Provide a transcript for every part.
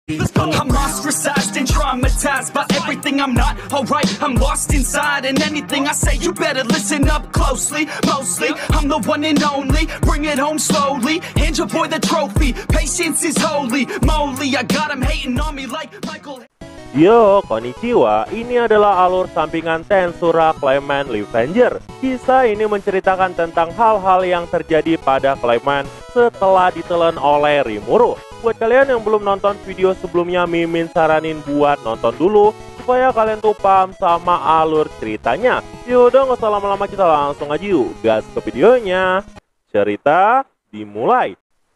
I'm ostracized and traumatized by everything I'm not alright. I'm lost inside, and anything I say you better listen up closely. Mostly, I'm the one and only. Bring it home slowly. Hand your boy the trophy. Patience is holy moly. I got him hating on me like Michael. Yo, konnichiwa, ini adalah alur sampingan Tensura Clayman Revenger. Kisah ini menceritakan tentang hal-hal yang terjadi pada Clayman setelah ditelan oleh Rimuru. Buat kalian yang belum nonton video sebelumnya, Mimin saranin buat nonton dulu supaya kalian tuh paham sama alur ceritanya. Yaudah, nggak usah lama-lama, kita langsung aja yuk gas ke videonya. Cerita dimulai.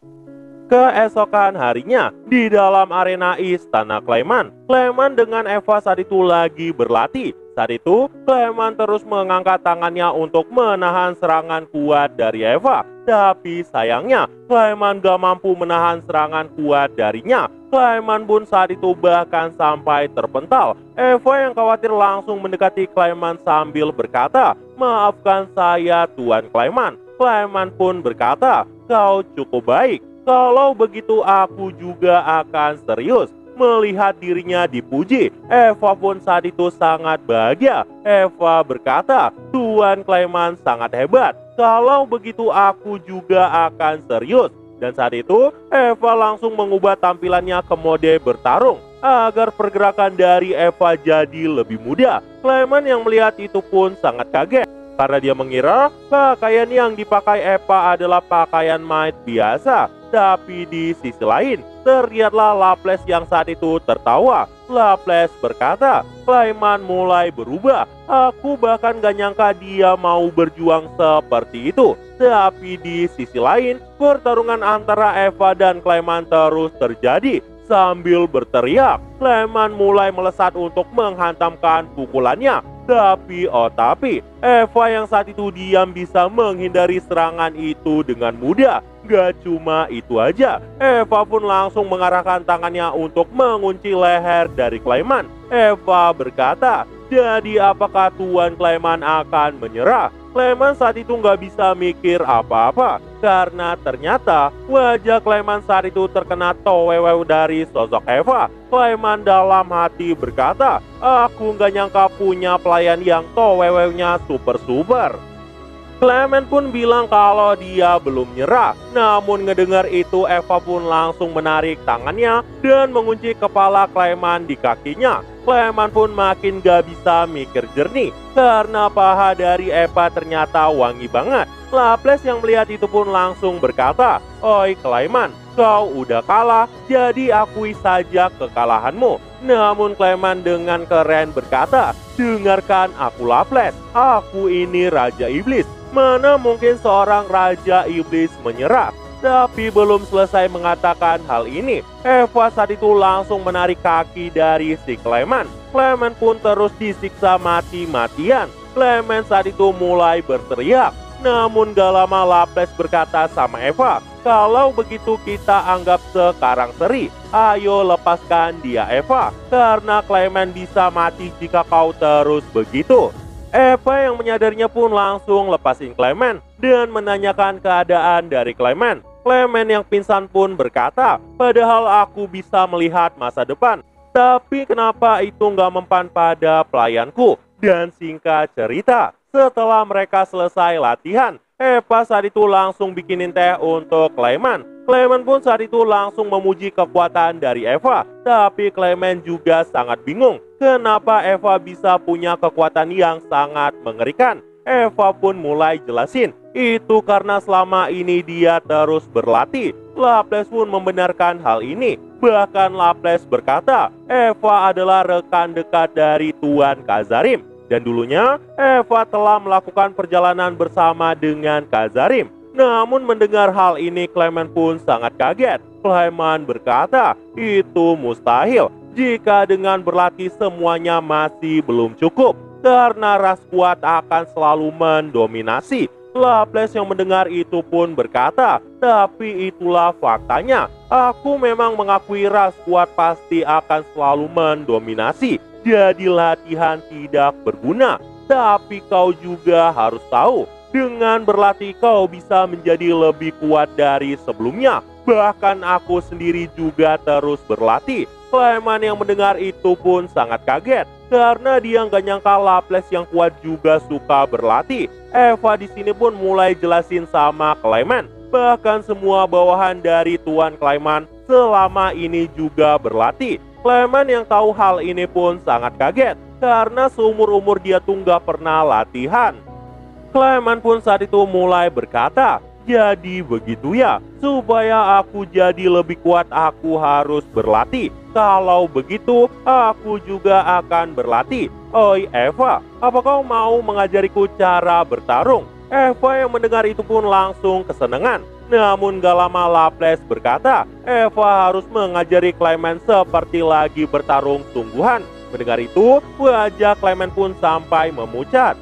Keesokan harinya, di dalam arena istana Clayman, Clayman dengan Eva saat itu lagi berlatih. Saat itu, Clayman terus mengangkat tangannya untuk menahan serangan kuat dari Eva. Tapi sayangnya, Clayman gak mampu menahan serangan kuat darinya. Clayman pun saat itu bahkan sampai terpental. Eva yang khawatir langsung mendekati Clayman sambil berkata, "Maafkan saya, Tuan Clayman." Clayman pun berkata, "Kau cukup baik. Kalau begitu aku juga akan serius." Melihat dirinya dipuji, Eva pun saat itu sangat bahagia. Eva berkata, "Tuan Clayman sangat hebat. Kalau begitu aku juga akan serius." Dan saat itu, Eva langsung mengubah tampilannya ke mode bertarung agar pergerakan dari Eva jadi lebih mudah. Clayman yang melihat itu pun sangat kaget karena dia mengira pakaian yang dipakai Eva adalah pakaian maid biasa. Tapi di sisi lain, terlihatlah Laples yang saat itu tertawa. Laples berkata, "Clayman mulai berubah. Aku bahkan gak nyangka dia mau berjuang seperti itu." Tapi di sisi lain, pertarungan antara Eva dan Clayman terus terjadi. Sambil berteriak, Clayman mulai melesat untuk menghantamkan pukulannya. Tapi Eva yang saat itu diam bisa menghindari serangan itu dengan mudah. Gak cuma itu aja, Eva pun langsung mengarahkan tangannya untuk mengunci leher dari Clayman. Eva berkata, "Jadi apakah Tuan Clayman akan menyerah?" Clayman saat itu nggak bisa mikir apa-apa karena ternyata wajah Clayman saat itu terkena towewew dari sosok Eva. Clayman dalam hati berkata, "Aku nggak nyangka punya pelayan yang towewewnya super-super." Clayman pun bilang kalau dia belum nyerah. Namun ngedengar itu, Eva pun langsung menarik tangannya dan mengunci kepala Clayman di kakinya. Clayman pun makin gak bisa mikir jernih karena paha dari Eva ternyata wangi banget. Laples yang melihat itu pun langsung berkata, "Oi Clayman, kau udah kalah, jadi akui saja kekalahanmu." Namun Clayman dengan keren berkata, "Dengarkan aku Laples, aku ini Raja Iblis. Mana mungkin seorang Raja Iblis menyerah?" Tapi belum selesai mengatakan hal ini, Eva saat itu langsung menarik kaki dari si Clayman. Clayman pun terus disiksa mati-matian. Clayman saat itu mulai berteriak. Namun gak lama Laples berkata sama Eva, "Kalau begitu kita anggap sekarang seri. Ayo lepaskan dia Eva, karena Clayman bisa mati jika kau terus begitu." Eva yang menyadarinya pun langsung lepasin Clayman dan menanyakan keadaan dari Clayman. Clayman yang pingsan pun berkata, "Padahal aku bisa melihat masa depan. Tapi kenapa itu nggak mempan pada pelayanku?" Dan singkat cerita, setelah mereka selesai latihan, Eva saat itu langsung bikinin teh untuk Clayman. Clayman pun saat itu langsung memuji kekuatan dari Eva. Tapi Clayman juga sangat bingung kenapa Eva bisa punya kekuatan yang sangat mengerikan. Eva pun mulai jelasin, itu karena selama ini dia terus berlatih. Laples pun membenarkan hal ini. Bahkan Laples berkata, Eva adalah rekan dekat dari Tuan Kazarim. Dan dulunya Eva telah melakukan perjalanan bersama dengan Kazarim. Namun mendengar hal ini, Clayman pun sangat kaget. Clayman berkata, itu mustahil jika dengan berlatih semuanya masih belum cukup, karena ras kuat akan selalu mendominasi. Laples yang mendengar itu pun berkata, tapi itulah faktanya. Aku memang mengakui ras kuat pasti akan selalu mendominasi. Jadi latihan tidak berguna. Tapi kau juga harus tahu, dengan berlatih kau bisa menjadi lebih kuat dari sebelumnya. Bahkan aku sendiri juga terus berlatih. Clement yang mendengar itu pun sangat kaget karena dia nggak nyangka Laples yang kuat juga suka berlatih. Eva di sini pun mulai jelasin sama Clement, bahkan semua bawahan dari Tuan Clement selama ini juga berlatih. Clement yang tahu hal ini pun sangat kaget karena seumur-umur dia tuh nggak pernah latihan. Clement pun saat itu mulai berkata, "Jadi begitu ya, supaya aku jadi lebih kuat aku harus berlatih. Kalau begitu, aku juga akan berlatih. Oi Eva, apa kau mau mengajariku cara bertarung?" Eva yang mendengar itu pun langsung kesenangan. Namun gak lama Laples berkata, Eva harus mengajari Clement seperti lagi bertarung sungguhan. Mendengar itu, wajah Clement pun sampai memucat.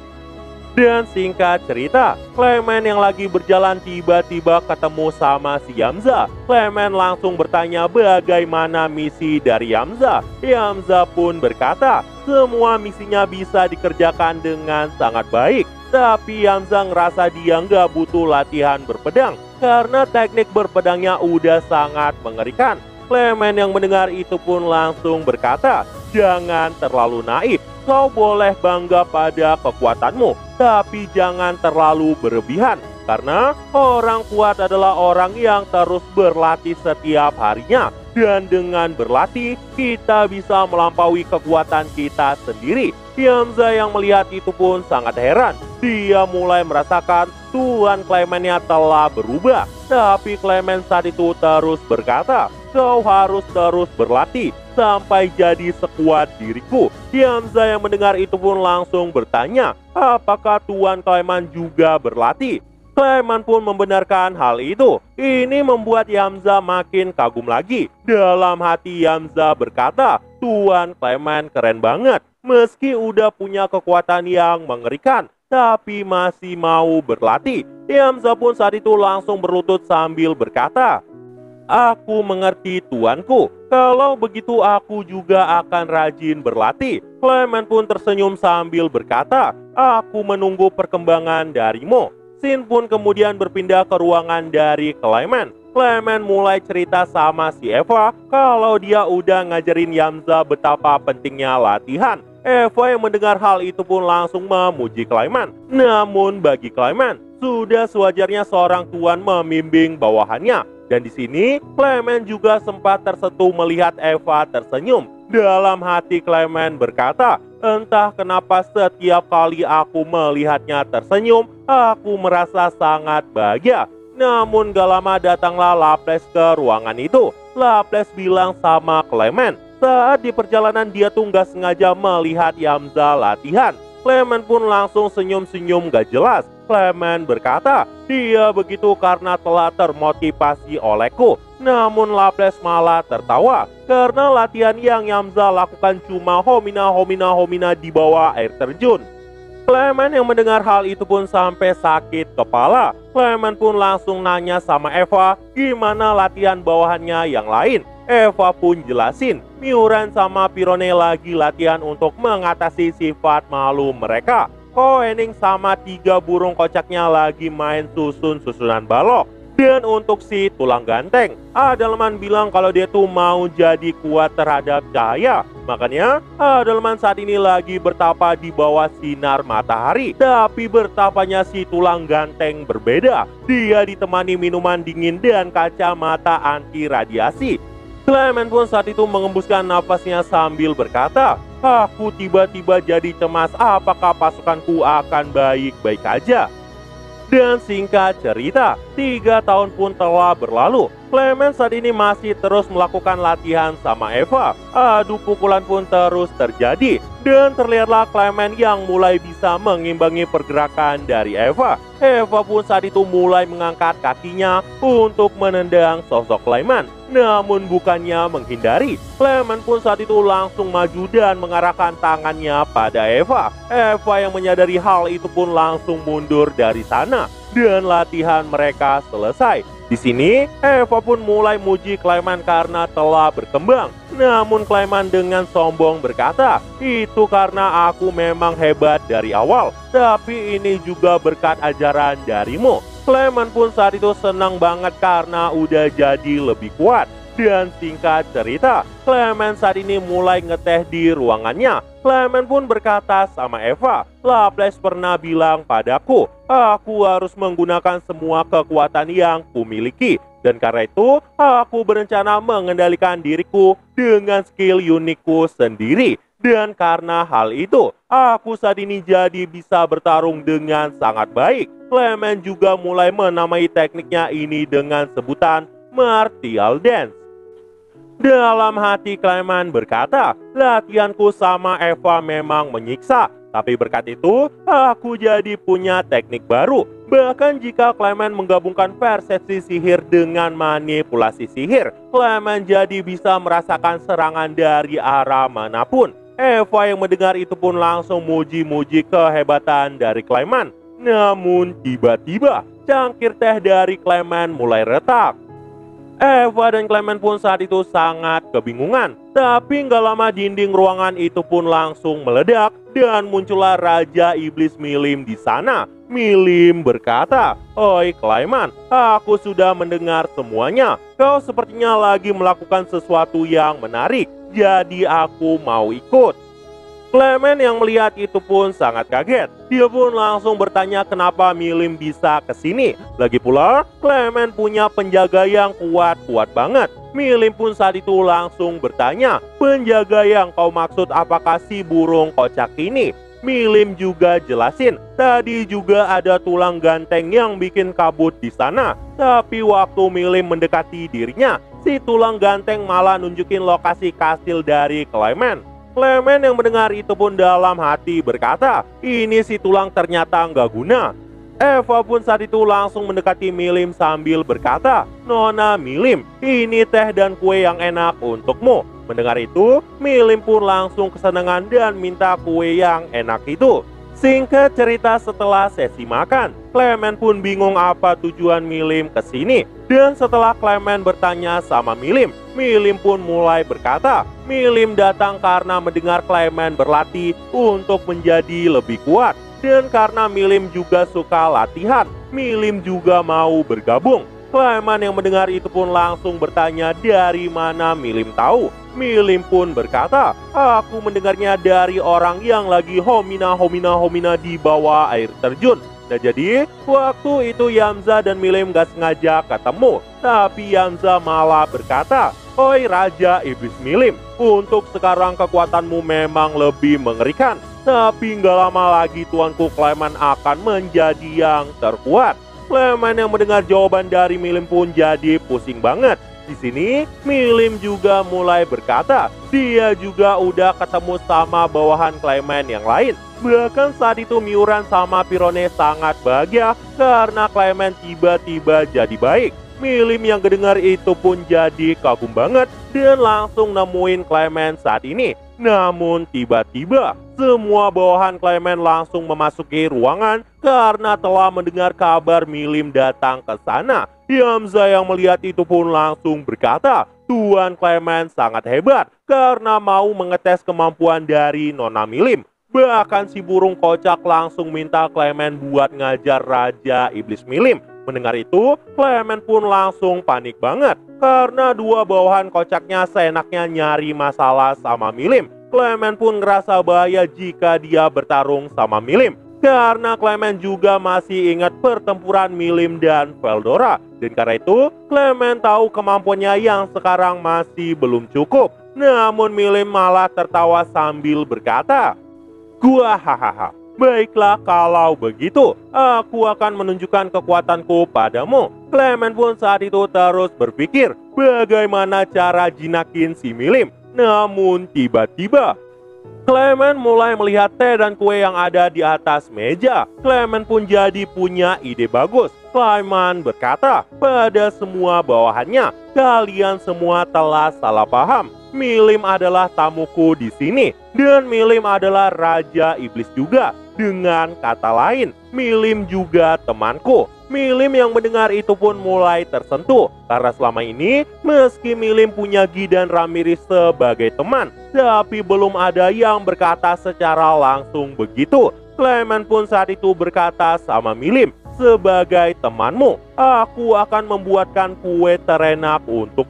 Dan singkat cerita, Clement yang lagi berjalan tiba-tiba ketemu sama si Yamza. Clement langsung bertanya bagaimana misi dari Yamza. Yamza pun berkata, semua misinya bisa dikerjakan dengan sangat baik. Tapi Yamza ngerasa dia nggak butuh latihan berpedang karena teknik berpedangnya udah sangat mengerikan. Clement yang mendengar itu pun langsung berkata, jangan terlalu naif. Kau boleh bangga pada kekuatanmu, tapi jangan terlalu berlebihan. Karena orang kuat adalah orang yang terus berlatih setiap harinya. Dan dengan berlatih, kita bisa melampaui kekuatan kita sendiri. Yamza yang melihat itu pun sangat heran. Dia mulai merasakan Tuan Clementnya telah berubah. Tapi Clement saat itu terus berkata, kau harus terus berlatih sampai jadi sekuat diriku. Yamza yang mendengar itu pun langsung bertanya, apakah Tuan Clement juga berlatih? Clement pun membenarkan hal itu. Ini membuat Yamza makin kagum lagi. Dalam hati Yamza berkata, Tuan Clement keren banget. Meski udah punya kekuatan yang mengerikan, tapi masih mau berlatih. Yamza pun saat itu langsung berlutut sambil berkata, aku mengerti tuanku. Kalau begitu aku juga akan rajin berlatih. Clement pun tersenyum sambil berkata, aku menunggu perkembangan darimu. Sin pun kemudian berpindah ke ruangan dari Clement. Clement mulai cerita sama si Eva kalau dia udah ngajarin Yamza betapa pentingnya latihan. Eva yang mendengar hal itu pun langsung memuji Clement. Namun bagi Clement, sudah sewajarnya seorang tuan membimbing bawahannya. Dan di sini Clement juga sempat tersentuh melihat Eva tersenyum. Dalam hati Clement berkata, entah kenapa setiap kali aku melihatnya tersenyum, aku merasa sangat bahagia. Namun gak lama datanglah Laples ke ruangan itu. Laples bilang sama Clement, saat di perjalanan dia tuh gak sengaja melihat Yamza latihan. Clement pun langsung senyum-senyum gak jelas. Clement berkata, dia begitu karena telah termotivasi olehku. Namun Laples malah tertawa karena latihan yang Yamza lakukan cuma homina di bawah air terjun. Clement yang mendengar hal itu pun sampai sakit kepala. Clement pun langsung nanya sama Eva gimana latihan bawahannya yang lain. Eva pun jelasin, Miuran sama Pirone lagi latihan untuk mengatasi sifat malu mereka. Koening sama 3 burung kocaknya lagi main susunan balok. Dan untuk si tulang ganteng, Adelman bilang kalau dia tuh mau jadi kuat terhadap cahaya. Makanya Adelman saat ini lagi bertapa di bawah sinar matahari. Tapi bertapanya si tulang ganteng berbeda. Dia ditemani minuman dingin dan kacamata anti radiasi. Clement pun saat itu mengembuskan nafasnya sambil berkata, aku tiba-tiba jadi cemas apakah pasukanku akan baik-baik aja. Dan singkat cerita, 3 tahun pun telah berlalu. Clement saat ini masih terus melakukan latihan sama Eva. Adu pukulan pun terus terjadi. Dan terlihatlah Clement yang mulai bisa mengimbangi pergerakan dari Eva. Eva pun saat itu mulai mengangkat kakinya untuk menendang sosok Clement. Namun bukannya menghindari, Clement pun saat itu langsung maju dan mengarahkan tangannya pada Eva. Eva yang menyadari hal itu pun langsung mundur dari sana. Dan latihan mereka selesai. Di sini, Eva pun mulai muji Clement karena telah berkembang. Namun Clement dengan sombong berkata, itu karena aku memang hebat dari awal. Tapi ini juga berkat ajaran darimu. Clement pun saat itu senang banget karena udah jadi lebih kuat. Dan singkat cerita, Clement saat ini mulai ngeteh di ruangannya. Clement pun berkata sama Eva, Laplace pernah bilang padaku, aku harus menggunakan semua kekuatan yang kumiliki. Dan karena itu, aku berencana mengendalikan diriku dengan skill unikku sendiri. Dan karena hal itu, aku saat ini jadi bisa bertarung dengan sangat baik. Clement juga mulai menamai tekniknya ini dengan sebutan martial dance. Dalam hati Clement berkata, latihanku sama Eva memang menyiksa, tapi berkat itu aku jadi punya teknik baru. Bahkan jika Clement menggabungkan persepsi sihir dengan manipulasi sihir, Clement jadi bisa merasakan serangan dari arah manapun. Eva yang mendengar itu pun langsung muji-muji kehebatan dari Clement. Namun tiba-tiba cangkir teh dari Clement mulai retak. Eva dan Clement pun saat itu sangat kebingungan. Tapi nggak lama dinding ruangan itu pun langsung meledak dan muncullah Raja Iblis Milim di sana. Milim berkata, "Oi Clement, aku sudah mendengar semuanya. Kau sepertinya lagi melakukan sesuatu yang menarik. Jadi aku mau ikut." Clement yang melihat itu pun sangat kaget. Dia pun langsung bertanya kenapa Milim bisa kesini. Lagi pula, Clement punya penjaga yang kuat banget. Milim pun saat itu langsung bertanya, penjaga yang kau maksud apakah si burung kocak ini? Milim juga jelasin, tadi juga ada tulang ganteng yang bikin kabut di sana. Tapi waktu Milim mendekati dirinya, si tulang ganteng malah nunjukin lokasi kastil dari Clement. Clement yang mendengar itu pun dalam hati berkata, ini si tulang ternyata nggak guna. Eva pun saat itu langsung mendekati Milim sambil berkata, Nona Milim, ini teh dan kue yang enak untukmu. Mendengar itu, Milim pun langsung kesenangan dan minta kue yang enak itu. Singkat cerita setelah sesi makan, Clement pun bingung apa tujuan Milim kesini. Dan setelah Clement bertanya sama Milim, Milim pun mulai berkata, Milim datang karena mendengar Clement berlatih untuk menjadi lebih kuat. Dan karena Milim juga suka latihan, Milim juga mau bergabung. Clement yang mendengar itu pun langsung bertanya dari mana Milim tahu. Milim pun berkata, aku mendengarnya dari orang yang lagi homina di bawah air terjun. Nah jadi, waktu itu Yamza dan Milim gak sengaja ketemu. Tapi Yamza malah berkata, oi Raja Iblis Milim, untuk sekarang kekuatanmu memang lebih mengerikan. Tapi gak lama lagi tuanku Clement akan menjadi yang terkuat. Clement yang mendengar jawaban dari Milim pun jadi pusing banget. Di sini, Milim juga mulai berkata, dia juga udah ketemu sama bawahan Clement yang lain. Bahkan saat itu Miuran sama Pirone sangat bahagia karena Clement tiba-tiba jadi baik. Milim yang kedengar itu pun jadi kagum banget dan langsung nemuin Clement saat ini. Namun tiba-tiba semua bawahan Clement langsung memasuki ruangan karena telah mendengar kabar Milim datang ke sana. Yamza yang melihat itu pun langsung berkata, Tuan Clement sangat hebat karena mau mengetes kemampuan dari Nona Milim. Bahkan si burung kocak langsung minta Clement buat ngajar Raja Iblis Milim. Mendengar itu, Clement pun langsung panik banget karena dua bawahan kocaknya seenaknya nyari masalah sama Milim. Clement pun ngerasa bahaya jika dia bertarung sama Milim. Karena Clement juga masih ingat pertempuran Milim dan Veldora. Dan karena itu, Clement tahu kemampuannya yang sekarang masih belum cukup. Namun Milim malah tertawa sambil berkata, gua hahaha, baiklah kalau begitu, aku akan menunjukkan kekuatanku padamu. Clement pun saat itu terus berpikir bagaimana cara jinakin si Milim. Namun tiba-tiba Clement mulai melihat teh dan kue yang ada di atas meja. Clement pun jadi punya ide bagus. Clement berkata pada semua bawahannya, kalian semua telah salah paham. Milim adalah tamuku di sini dan Milim adalah Raja Iblis juga. Dengan kata lain, Milim juga temanku. Milim yang mendengar itu pun mulai tersentuh karena selama ini meski Milim punya Gi dan Ramirez sebagai teman, tapi belum ada yang berkata secara langsung begitu. Clement pun saat itu berkata sama Milim, sebagai temanmu, aku akan membuatkan kue terenak untukmu.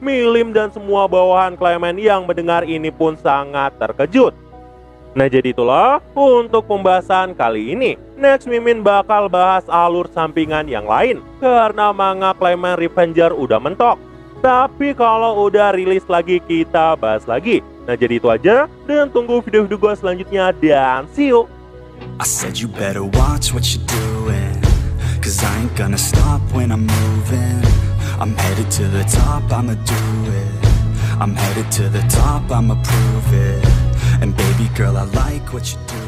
Milim dan semua bawahan Clement yang mendengar ini pun sangat terkejut. Nah jadi itulah untuk pembahasan kali ini. Next Mimin bakal bahas alur sampingan yang lain karena manga Clement Revenger udah mentok. Tapi kalau udah rilis lagi kita bahas lagi. Nah jadi itu aja dan tunggu video-video gue selanjutnya dan see you. I said you better watch what you're doing, 'cause I ain't gonna stop when I'm moving. I'm headed to the top, I'ma do it. I'm headed to the top, I'ma prove it. And baby girl, I like what you do.